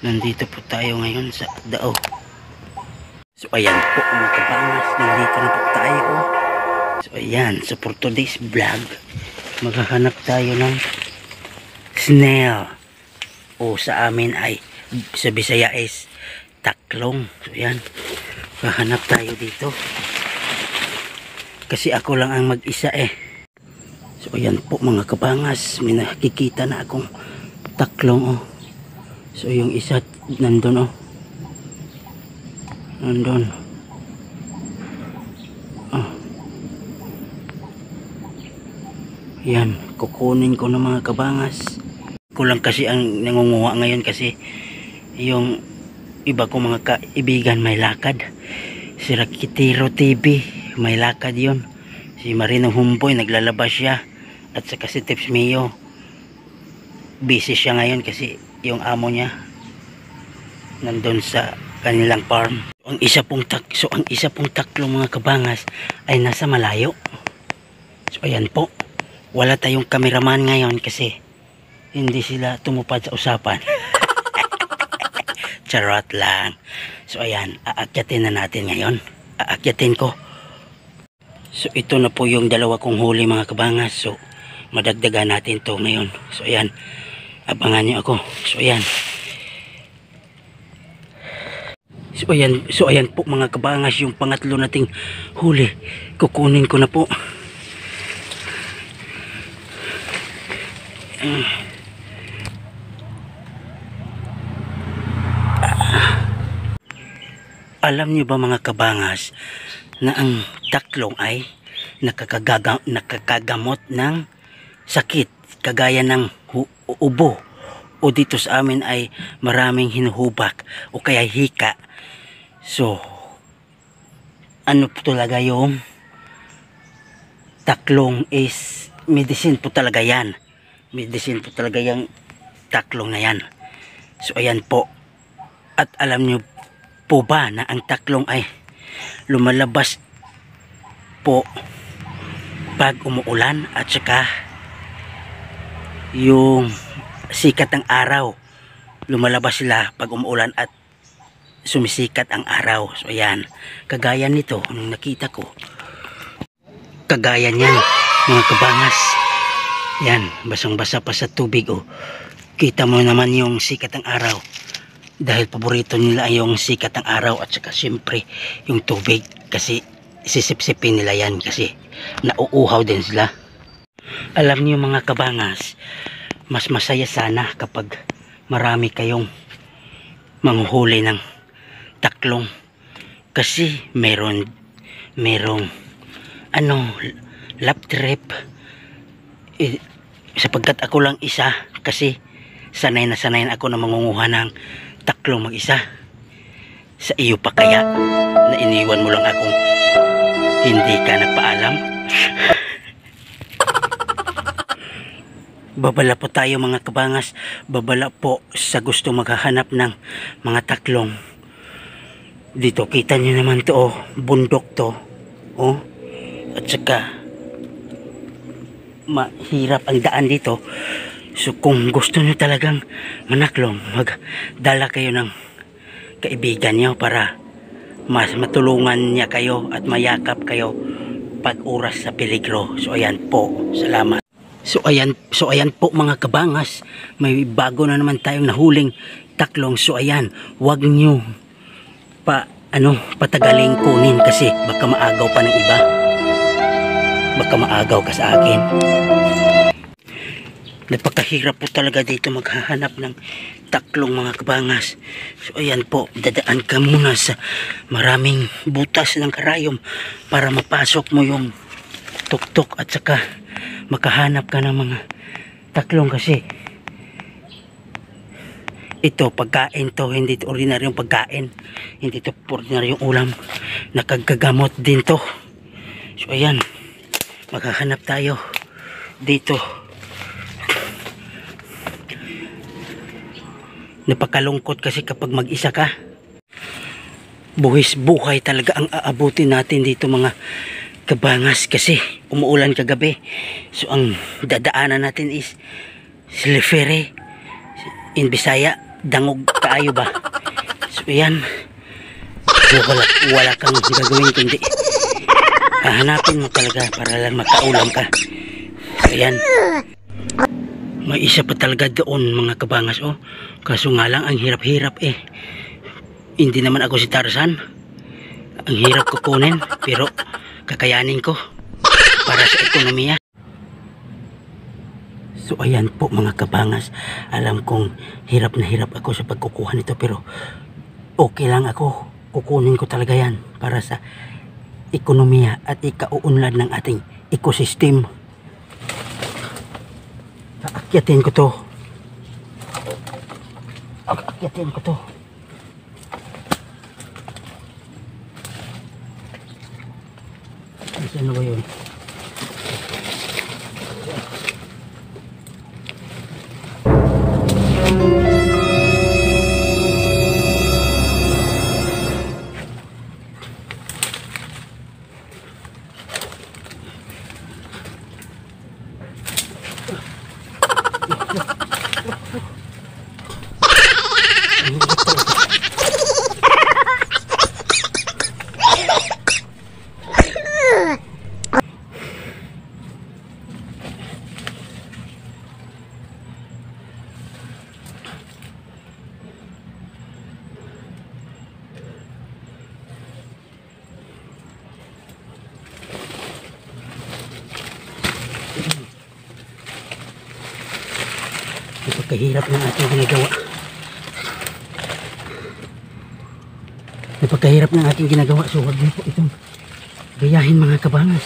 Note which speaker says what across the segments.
Speaker 1: Nandito po tayo ngayon sa Dao. So ayan po mga kabangas, nandito na po tayo. So ayan, so for today's vlog, maghahanap tayo ng snail. O sa amin ay, sa Bisaya is taklong. So ayan, maghahanap tayo dito. Kasi ako lang ang mag-isa eh. So ayan po mga kabangas, may nakikita na akong taklong oh. So yung isa nandun oh. Nandun. Oh. Yan, kukunin ko ng mga kabangas. Kulang kasi ang nangunguha ngayon kasi yung iba kong mga kaibigan may lakad. Si Rakitiro TV may lakad yon. Si Marino Humboy naglalabas siya. At saka si Tips Mio busy siya ngayon kasi yung amo niya nandun sa kanilang farm. Ang isa pong taklong mga kabangas ay nasa malayo. So ayan po, wala tayong kameraman ngayon kasi hindi sila tumupad sa usapan. Charot lang. So ayan, aakyatin na natin ngayon. Aakyatin ko. So ito na po yung dalawa kong huli mga kabangas. So madagdagan natin to ngayon. So ayan, abangan nyo ako. So ayan. So ayan po mga kabangas, yung pangatlo nating huli. Kukunin ko na po. Alam nyo ba mga kabangas na ang taklong ay nakakagamot ng sakit kagaya ng ubo, o dito sa amin ay maraming hinuhubak o kaya hika. So ano po talaga yung taklong is medicine po talaga yan. Medicine po talaga yung taklong na yan. So ayan po. At alam nyo po ba na ang taklong ay lumalabas po pag umuulan at saka yung sikat ng araw, lumalabas sila pag umuulan at sumisikat ang araw. So ayan, kagaya nito nung nakita ko, kagaya niyan mga kabangas, yan, basang basa pa sa tubig oh. Kita mo naman yung sikat ng araw dahil paborito nila yung sikat ng araw at saka syempre yung tubig kasi sisipsipin nila yan kasi nauuhaw din sila. Alam niyo mga kabangas, mas masaya sana kapag marami kayong manghuhuli ng taklong kasi merong lap trip sapagkat ako lang isa kasi sanay na ako na mangunguha ng taklong mag-isa. Sa iyo pa kaya na iniwan mo lang akong hindi ka nagpaalam? Babala po tayo mga kabangas, babala po sa gusto maghahanap ng mga taklong. Dito kita nyo naman to oh, bundok to oh. At saka mahirap ang daan dito. So kung gusto nyo talagang manaklong, magdala kayo ng kaibigan nyo para mas matulungan niya kayo at mayakap kayo pag oras sa peligro. So ayan po, salamat. So ayan po mga kabangas, may bago na naman tayong nahuling taklong. So ayan, wag nyo patagaling kunin kasi baka maagaw pa ng iba. Baka maagaw ka sa akin. Napakahirap po talaga dito maghahanap ng taklong mga kabangas. So ayan po, dadaan ka muna sa maraming butas ng karayom para mapasok mo yung tuktok at saka makahanap ka ng mga taklong kasi ito pagkain to, hindi ito ordinaryong pagkain, hindi ito ordinaryong ulam, nakagagamot din to. So ayan, maghahanap tayo dito. Napakalungkot kasi kapag mag-isa ka, buhis buhay talaga ang aabutin natin dito mga kabangas kasi umuulan kagabi. So ang dadaanan natin is Silifere in Bisaya, dangog kaayo ba. So yan, wala kang gagawin kundi hahanapin mo talaga para lang makaulam ka. So yan, may isa pa talaga doon mga kabangas, oh. Kaso nga lang ang hirap-hirap eh. Hindi naman ako si Tarzan. Ang hirap kukunin pero kakayanin ko para sa ekonomiya. So ayan po mga kabangas, alam kong hirap na hirap ako sa pagkukuha nito pero okay lang ako. Kukunin ko talaga yan para sa ekonomiya at ikauunlad ng ating ecosystem. Aakyatin ko to. Aakyatin ko to. Saan ba yun? Napakahirap ng ating ginagawa. Napakahirap ng ating ginagawa. So huwag niyo po itong gayahin mga kabangas.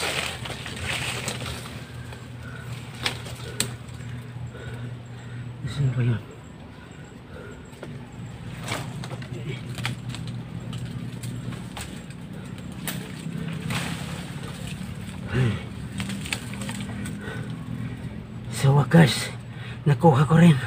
Speaker 1: Saan ba yun? Sa wakas, nakuha ko rin.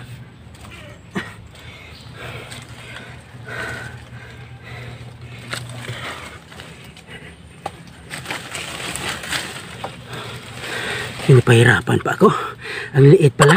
Speaker 1: Pinapahirapan pa ako. Ang liit pala.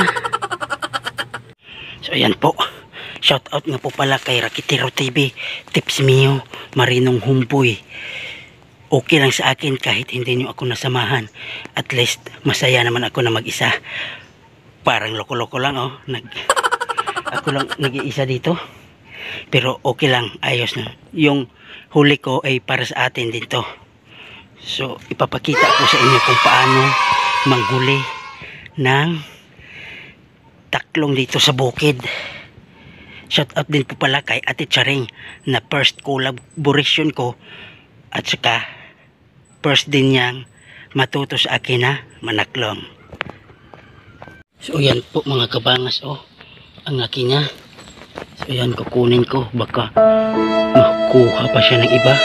Speaker 1: So ayan po. Shout out nga po pala kay Rakitero TV, Tips Mio, Marinong Humboy. Okay lang sa akin kahit hindi nyo ako nasamahan. At least masaya naman ako na mag-isa. Parang loko-loko lang, oh. Ako lang nag-iisa dito. Pero okay lang, ayos na. Yung huli ko ay para sa atin din to. So ipapakita ko sa inyo kung paano manghuli ng taklong dito sa bukid. Shout out din po pala kay Ate Charing na first collaboration ko at saka first din niyang matuto sa akin na manaklong. So yan po mga kabangas, oh, ang akin niya. So yan, kukunin ko, baka makuha pa siya ng iba.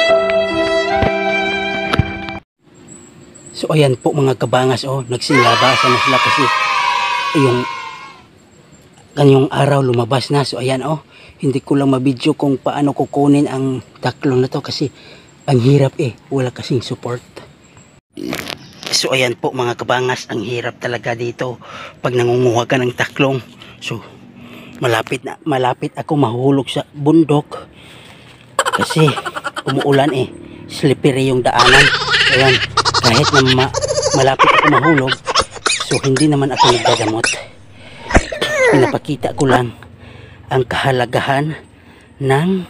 Speaker 1: So ayan po mga kabangas, oh, nagsilabasan na sila kasi yung kanyang araw lumabas na. So ayan, oh, hindi ko lang mabidyo kung paano kukunin ang taklong na to kasi ang hirap eh, wala kasing support. So ayan po mga kabangas, ang hirap talaga dito pag nangunguha ka ng taklong. So malapit ako mahulog sa bundok kasi umuulan eh, slippery yung daanan. So ayan, kahit na malapit ako mahulog, so hindi naman ako nagdadamot. Pinapakita ko lang ang kahalagahan ng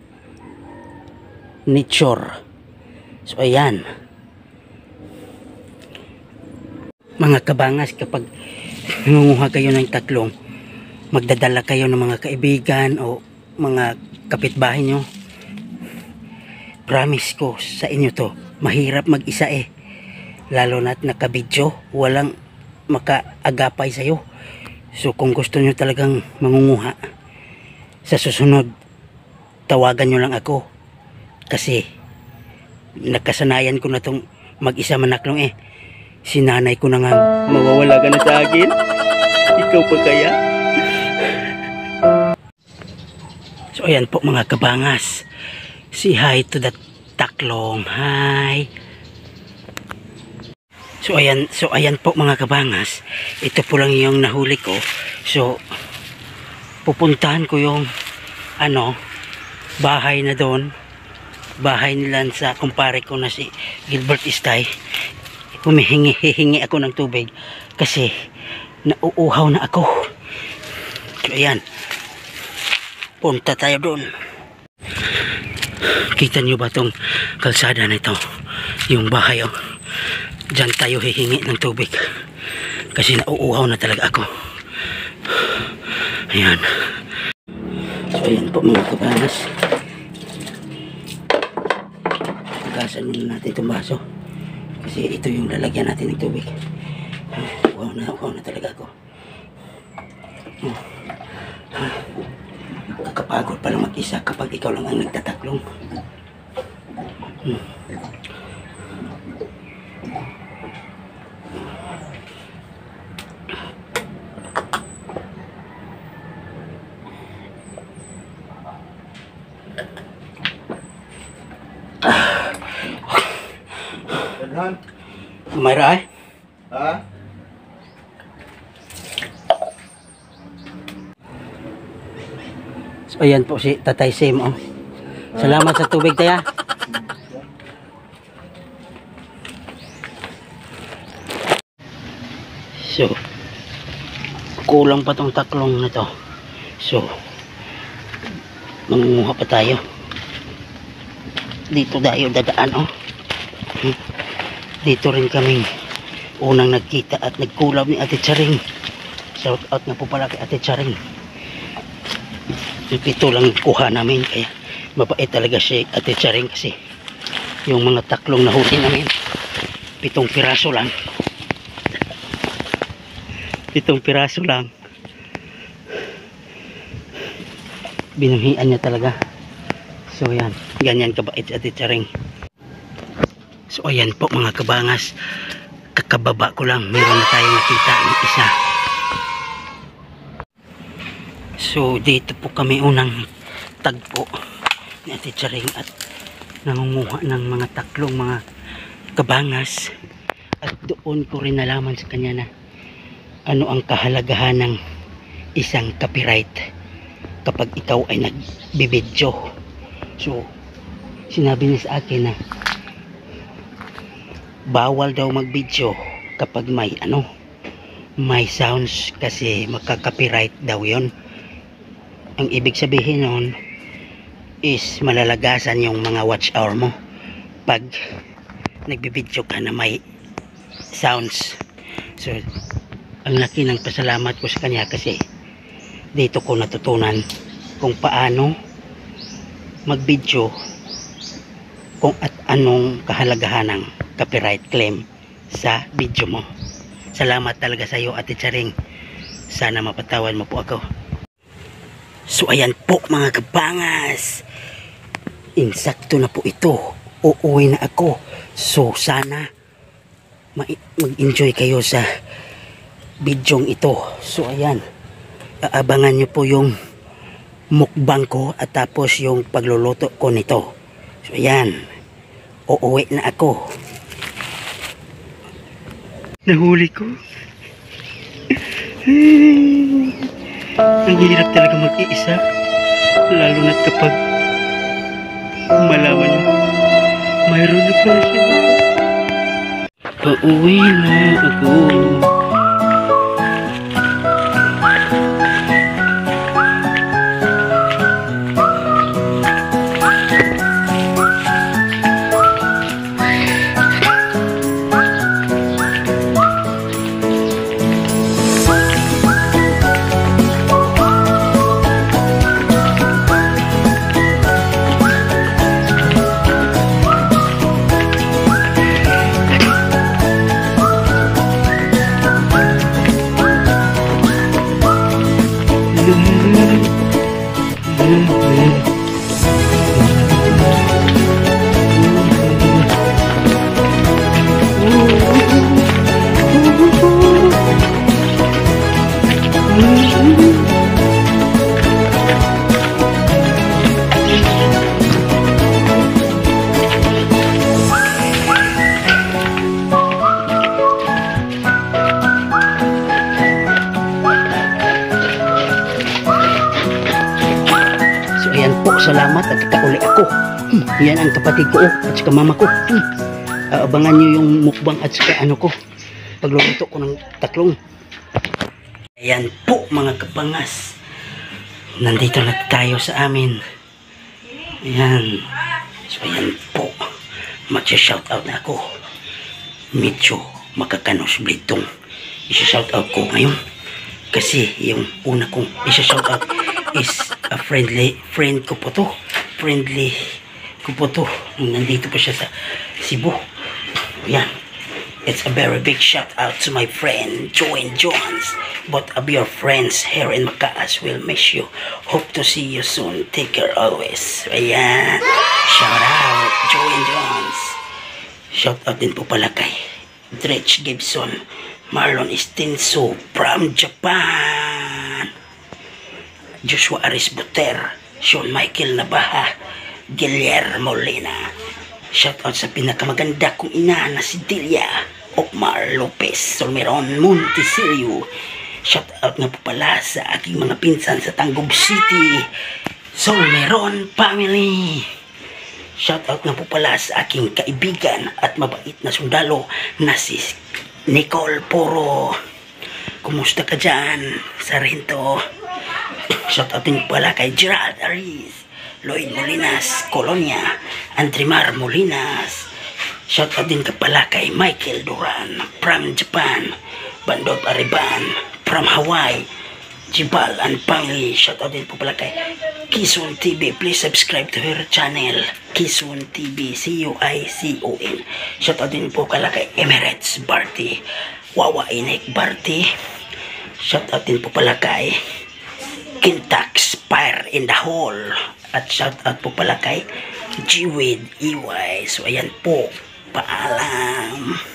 Speaker 1: nature. So ayan mga kabangas, kapag nangunguha kayo ng taklong, magdadala kayo ng mga kaibigan o mga kapitbahay nyo. Promise ko sa inyo to, mahirap mag-isa eh. Lalo na't nakabidyo, walang makaagapay sa'yo. So kung gusto nyo talagang mangunguha, sa susunod, tawagan nyo lang ako. Kasi nakasanayan ko na tong mag-isa manaklong eh. Si nanay ko na nga, mawawala ka na sa akin. Ikaw pa kaya? So ayan po mga kabangas. Say hi to that taklong. Hi. So ayan po mga kabangas. Ito po lang yung nahuli ko. So pupuntahan ko yung ano, bahay na doon. Bahay nila sa kumpare ko na si Gilbert Istay. Hihingi ako ng tubig kasi nauuhaw na ako. So ayan, punta tayo doon. Kita nyo ba tong kalsada na ito? Yung bahay, oh. Diyan tayo hihingi ng tubig kasi nauuhaw na talaga ako. Ayan. So ayan po mga kabanas, pagasan muna natin itong baso kasi ito yung lalagyan natin ng tubig. Uhaw na talaga ako. Kakapagod pala mag-isa kapag ikaw lang ang nagtataklong. Mayra ay?
Speaker 2: Ha?
Speaker 1: So ayan po si Tatay Sim, oh. Salamat sa tubig tayo. So kulang pa tong taklong na to. So mangunguha pa tayo. Dito tayo dadaan, oh. Dito rin kaming unang nagkita at nagkulab ni Ate Charing. Shout out na po pala kay Ate Charing. Ito lang kuha namin, kaya mabait talaga si Ate Charing kasi yung mga taklong nahuli namin 7 piraso lang. 7 piraso lang. Binuhian niya talaga. So yan, ganyan kabait si Ate Charing. So ayan po mga kabangas, kakababa ko lang, meron na tayong nakita ng isa. So dito po kami unang tagpo ni Ate Charing at nangunguha ng mga taklong mga kabangas. At doon ko rin nalaman sa kanya na ano ang kahalagahan ng isang copyright kapag ikaw ay nagbibidyo. So sinabi niya sa akin na bawal daw magbidyo kapag may may sounds kasi magka-copyright daw yon. Ang ibig sabihin nun is malalagasan yung mga watch hour mo pag nagbibidyo ka na may sounds. So ang laki ng pasalamat ko sa kanya kasi dito ko natutunan kung paano magbidyo kung at anong kahalagahan ng copyright claim sa video mo. Salamat talaga sa iyo Ate Charing. Sana mapatawad mo po ako. So ayan po mga kabangas, insakto na po ito, uuwi na ako. So sana mag-enjoy kayo sa bidyong ito. So ayan, aabangan nyo po yung mukbang ko at tapos yung pagluluto ko nito. So ayan, uuwi na ako. Nahuli ko. Ang hirap talaga mag-iisa, lalo na kapag malaman mo mayroon na pala siya. Pauwi na ako. salamat at kauli ako. Yan ang kapatid ko at saka mama ko. Abangan nyo yung mukbang at saka ano ko, pagluluto ko ng taklong. Ayan po mga kapangas, nandito na tayo sa amin. Ayan, so ayan po, mag-shoutout na ako. Medyo makakanos blitong isa-shoutout ko ngayon, kasi yung una kong isa-shoutout is a friend ko po to, nandito pa siya sa Cebu. Yan, it's a very big shout out to my friend Joanne Jones. Both of your friends here in Macaas will miss you. Hope to see you soon. Take care always. Ayan, shout out Joanne Jones. Shout out din po pala kay Dretch Gibson, Marlon Estinso from Japan, Joshua Aris Buter, Sean Michael Nabaha, Guillermo Molina. Shoutout sa pinakamaganda kong ina na si Delia Okmar Lopez Solmeron Montesirio. Shoutout nga po pala sa aking mga pinsan sa Tangub City, Solmeron family. Shoutout nga po pala sa aking kaibigan at mabait na sundalo na si Nicole Poro. Kumusta ka dyan, Sargento? Shoutout din pala kay Gerald Aris, Lloyd Molinas, Colonia, Andrimar Molinas. Shoutout din ka pala kay Michael Duran from Japan, Bandot Ariban from Hawaii, Jibal and family. Shoutout din po pala kay Kison TV. Please subscribe to her channel, Kison TV, Cuicon. Shoutout din po pala kay Emirates Barty, Wawa Inek Barty. Shoutout din po pala kay Kintax Fire in the Hole. At shout out po pala kay G-Wade EY. So ayan po, paalam.